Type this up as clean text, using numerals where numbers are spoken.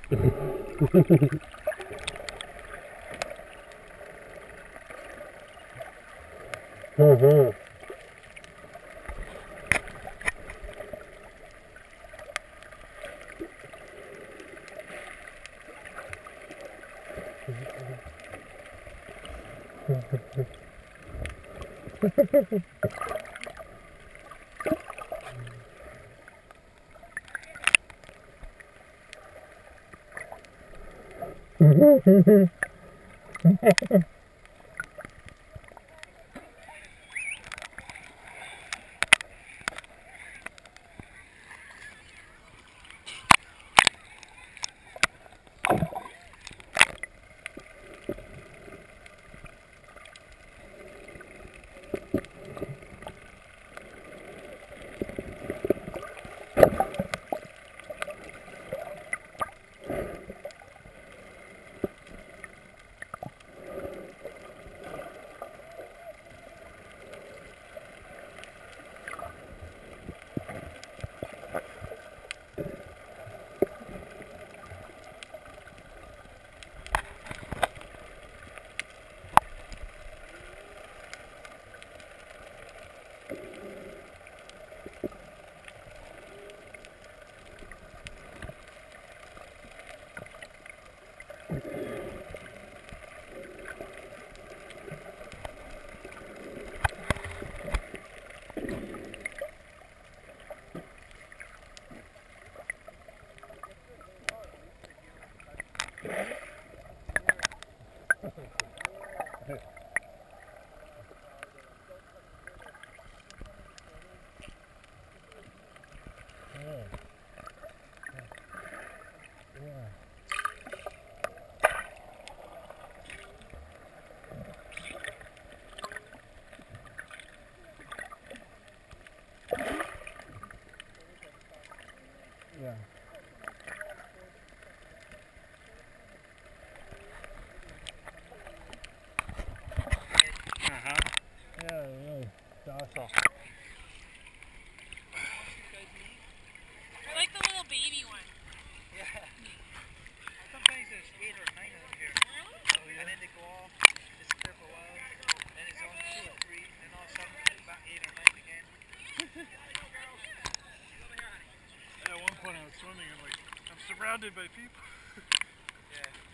Mm-hmm. Yeah. Uh-huh. Yeah, really docile. I like the little baby one. Yeah. Sometimes there's 8 or 9 of them here. So, and then they go off, disappear for a while, then it's on 2 or 3, and all of a sudden it's back 8 or 9 again. At one point I was swimming and I'm surrounded by people. Yeah.